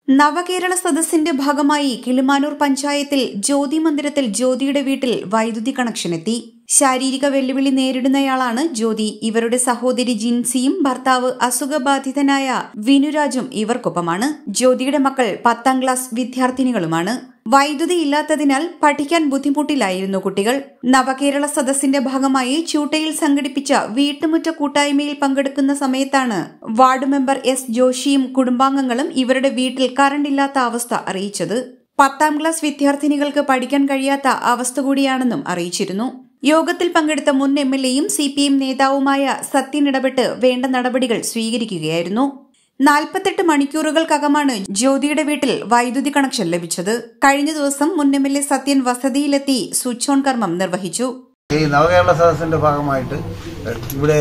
നവകേരള സദസ്സിന്റെ ഭാഗമായി കിളിമാനൂർ പഞ്ചായത്തിൽ ജ്യോതി മന്ദിരത്തിൽ ജ്യോതിയുടെ വീട്ടിൽ വൈദ്യുതി കണക്ഷൻ എത്തി. ശാരീരിക വെല്ലുവിളി നേരിടുന്നയാളാണ് ജ്യോതി. ഇവരുടെ സഹോദരി ജിൻസിയും ഭർത്താവ് അസുഖബാധിതനായ വിനുരാജും ഇവർക്കൊപ്പമാണ്. ജ്യോതിയുടെ മക്കൾ 10ാം ക്ലാസ് വിദ്യാർത്ഥിനികളുമാണ്. വൈദ്യുതി ഇല്ലാത്തതിനാൽ പഠിക്കാൻ ബുദ്ധിമുട്ടിലായിരുന്നു കുട്ടികൾ. നവകേരള സദസ്സിന്റെ ഭാഗമായി ചൂട്ടയിൽ സംഘടിപ്പിച്ച വീട്ടുമുറ്റ കൂട്ടായ്മയിൽ പങ്കെടുക്കുന്ന സമയത്താണ് വാർഡ് മെമ്പർ എസ് ജോഷിയും കുടുംബാംഗങ്ങളും ഇവരുടെ വീട്ടിൽ കറണ്ടില്ലാത്ത അവസ്ഥ അറിയിച്ചത്. 10ാം ക്ലാസ് വിദ്യാർത്ഥിനികൾക്ക് പഠിക്കാൻ കഴിയാത്ത അവസ്ഥ കൂടിയാണെന്നും അറിയിച്ചിരുന്നു. യോഗത്തിൽ പങ്കെടുത്ത മുൻ എംഎൽഎയും സിപിഎം നേതാവുമായ സത്യൻ ഇടപെട്ട് വേണ്ട നടപടികൾ സ്വീകരിക്കുകയായിരുന്നു. 48 മണിക്കൂറുകൾക്കകമാണ് ജ്യോതിയുടെ വീട്ടിൽ വൈദ്യുതി കണക്ഷൻ ലഭിച്ചത്. കഴിഞ്ഞ ദിവസം മുൻ എംഎൽഎ സത്യൻ വസതിയിലെത്തി സ്വിച്ച് ഓൺ കർമ്മം നിർവഹിച്ചു. ഈ നവകേരള സദസ്സിന്റെ ഭാഗമായിട്ട് ഇവിടെ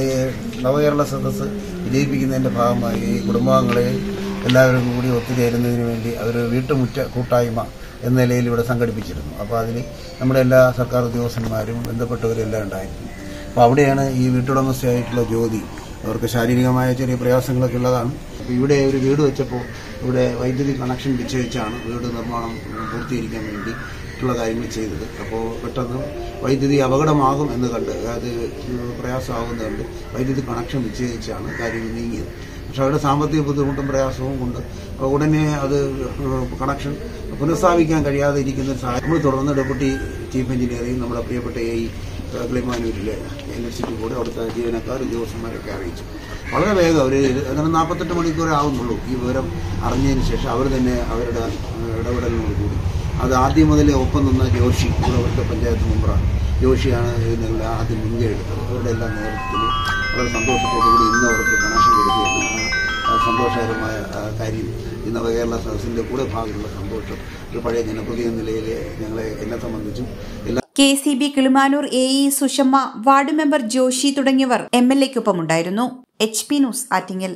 നവകേരള സദസ്സ് വിജയിപ്പിക്കുന്നതിന്റെ ഭാഗമായി ഈ കുടുംബാംഗങ്ങളെ എല്ലാവരും കൂടി ഒത്തുചേരുന്നതിന് വേണ്ടി ഒരു വീട്ടുമുറ്റ കൂട്ടായ്മ എന്ന നിലയിൽ ഇവിടെ സംഘടിപ്പിച്ചിരുന്നു. അപ്പോൾ അതിന് നമ്മുടെ എല്ലാ സർക്കാർ ഉദ്യോഗസ്ഥന്മാരും ബന്ധപ്പെട്ടവരെല്ലാം ഉണ്ടായിരുന്നു. അപ്പോൾ അവിടെയാണ് ഈ വീട്ടുടമസ്ഥയായിട്ടുള്ള ജ്യോതി, അവർക്ക് ശാരീരികമായ ചെറിയ പ്രയാസങ്ങളൊക്കെ ഉള്ളതാണ്. അപ്പോൾ ഇവിടെ ഒരു വീട് വെച്ചപ്പോൾ ഇവിടെ വൈദ്യുതി കണക്ഷൻ വിച്ഛേദിച്ചാണ് വീട് നിർമ്മാണം പൂർത്തീകരിക്കാൻ വേണ്ടിയിട്ടുള്ള കാര്യങ്ങൾ ചെയ്തത്. അപ്പോൾ പെട്ടെന്ന് വൈദ്യുതി അപകടമാകും എന്ന് കണ്ട്, അത് പ്രയാസമാകുന്നത് കണ്ട് വൈദ്യുതി കണക്ഷൻ വിച്ഛേദിച്ചാണ് കാര്യങ്ങൾ നീങ്ങിയത്. പക്ഷെ അവരുടെ സാമ്പത്തിക ബുദ്ധിമുട്ടും പ്രയാസവും കൊണ്ട് ഉടനെ അത് കണക്ഷൻ പുനഃസ്ഥാപിക്കാൻ കഴിയാതെ ഇരിക്കുന്ന സാഹചര്യം നമ്മൾ തുടർന്ന് ഡെപ്യൂട്ടി ചീഫ് എഞ്ചിനീയറെയും നമ്മുടെ പ്രിയപ്പെട്ട കിളിമാനൂരിലെ ഇലക്ട്രിസിറ്റി ബോർഡ് അവിടുത്തെ ജീവനക്കാർ ഉദ്യോഗസ്ഥന്മാരൊക്കെ അറിയിച്ചു. വളരെ വേഗം അവർ 48 മണിക്കൂറേ ആവുന്നുള്ളൂ ഈ വിവരം അറിഞ്ഞതിന് ശേഷം അവർ തന്നെ അവരുടെ ഇടപെടലിനോട് കൂടി അത് ആദ്യം മുതലേ ഒപ്പം നിന്ന ജോഷി, അവിടുത്തെ പഞ്ചായത്ത് മെമ്പറാണ് ജോഷിയാണ് ഇതിനെല്ലാം ആദ്യം മുൻകൈ എടുത്തത്. അവരുടെ എല്ലാം നേതൃത്വത്തിൽ വളരെ സന്തോഷത്തോടുകൂടി ഇന്ന് അവർക്ക് കണക്ഷൻ കൊടുക്കുകയാണ്. സന്തോഷകരമായ കാര്യം ഈ നവകേരള സദസ്സിന്റെ കൂടെ ഭാഗമുള്ള സന്തോഷം ഒരു പഴയ ജനപ്രതിനിധി നിലയിൽ എന്നെ സംബന്ധിച്ചും എല്ലാ KCB Kilimanoor AE Sushama, ward member Joshi തുടങ്ങിയവർ MLAക്കൊപ്പമുണ്ടായിരുന്നു. HP news Attingal.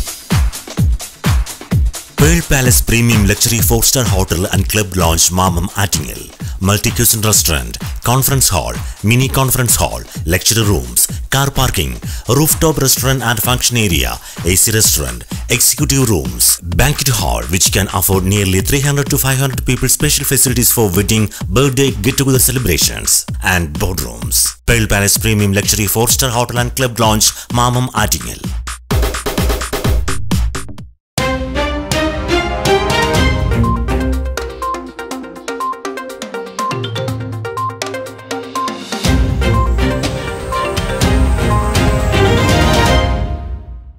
Pearl Palace Premium Luxury 4-star Hotel and Club Lounge Mamam Attingel. Multi-cuisine restaurant, conference hall, mini conference hall, lecture rooms, car parking, rooftop restaurant and function area, AC restaurant, executive rooms, banquet hall which can afford nearly 300 to 500 people, special facilities for wedding, birthday, get-together celebrations and boardrooms. Pearl Palace Premium Luxury 4-star Hotel and Club Lounge Mamam Attingel.